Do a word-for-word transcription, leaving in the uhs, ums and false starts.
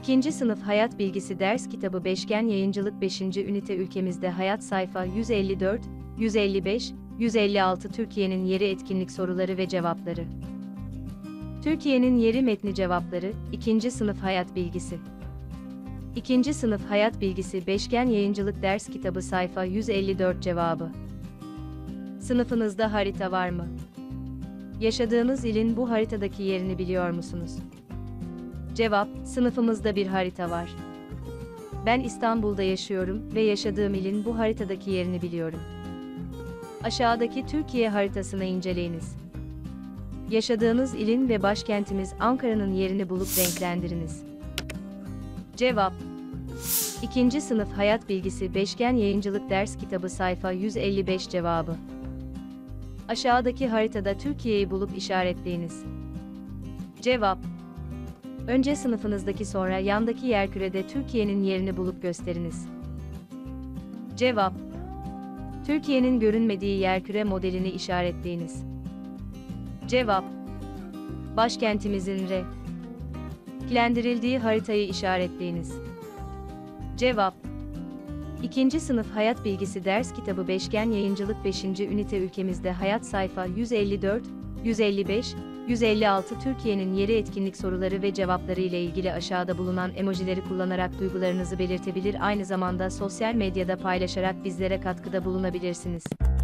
İkinci Sınıf Hayat Bilgisi Ders Kitabı Beşgen Yayıncılık beşinci Ünite Ülkemizde Hayat Sayfa yüz elli dört, yüz elli beş, yüz elli altı Türkiye'nin Yeri Etkinlik Soruları ve Cevapları. Türkiye'nin Yeri Metni Cevapları, İkinci Sınıf Hayat Bilgisi. İkinci Sınıf Hayat Bilgisi Beşgen Yayıncılık Ders Kitabı Sayfa yüz elli dört Cevabı. Sınıfınızda harita var mı? Yaşadığınız ilin bu haritadaki yerini biliyor musunuz? Cevap, sınıfımızda bir harita var. Ben İstanbul'da yaşıyorum ve yaşadığım ilin bu haritadaki yerini biliyorum. Aşağıdaki Türkiye haritasını inceleyiniz. Yaşadığınız ilin ve başkentimiz Ankara'nın yerini bulup renklendiriniz. Cevap: İkinci Sınıf Hayat Bilgisi Beşgen Yayıncılık Ders Kitabı Sayfa yüz elli beş Cevabı. Aşağıdaki haritada Türkiye'yi bulup işaretleyiniz. Cevap: Önce sınıfınızdaki, sonra yandaki yerkürede Türkiye'nin yerini bulup gösteriniz. Cevap: Türkiye'nin görünmediği yerküre modelini işaretleyiniz. Cevap: Başkentimizin renklendirildiği haritayı işaretleyiniz. Cevap: İkinci Sınıf Hayat Bilgisi Ders Kitabı Beşgen Yayıncılık beşinci Ünite Ülkemizde Hayat Sayfa yüz elli dört, yüz elli beş, yüz elli altı Türkiye'nin Yeri Etkinlik Soruları ve Cevapları ile ilgili aşağıda bulunan emojileri kullanarak duygularınızı belirtebilir, aynı zamanda sosyal medyada paylaşarak bizlere katkıda bulunabilirsiniz.